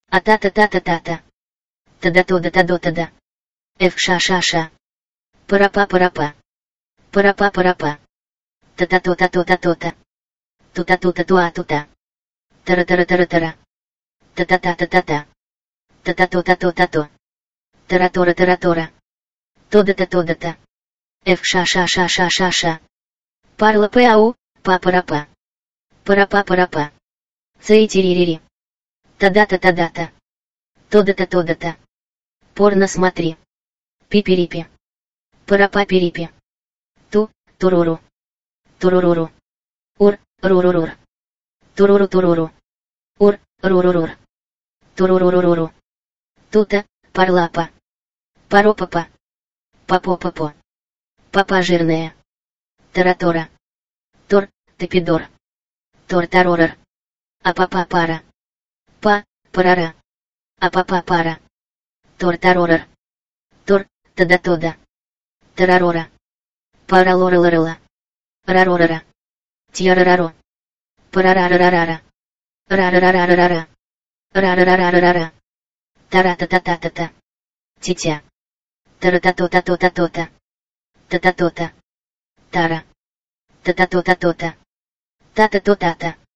А-та-та-та-та-та-та. Та-да-то-да-та-до-та-да. Эф-ша-ша-ша. Пара-па-пара-па. Пара-па-пара-па. Та-та-то-та-то-та-то-та. Тута-тута-туа-тута. Тара-тара-тара-тара. Та-та-та-та-та-та. Та-та-то-та-то-та-то. Тара-тора-тара-тора. То-да-та-то-да-та. Эф-ша-ша-ша-ша-ша-ша. Парла-пэ-ау, па-пара-па. Пара-па-пара-па. Цей-тири-ри-ри. Та-да-та-та-да-та. То-да-та-то-да-та. Порно смотри. Пи-пи-ри-пи. Пара-па-пи-ри-пи. Ту-туруру. Туруруру. Ур-рурурур. Туруру-туруру. Ур-рурурур. Туруруруруру. Тута, парлапа. Паропапа. Папо-папо. Папа жирная. Таратора. Тор, топидор. Тор-таророр. А-папа-пара. Па-парара. А-папа-пара. Тор-таророр. Тор, тада-тода. Тарарора. Паралора-лорела. Раророра. Тьярараро. Парарарарара. Рарарарарара. Рарарарарара. Тара-та-та-та-та-та. Титя. Тара-та-то-та-то-та-то-та. Та-та-то-та. Тара. Та-та-то-та-то-та. Та-та-то-та-та.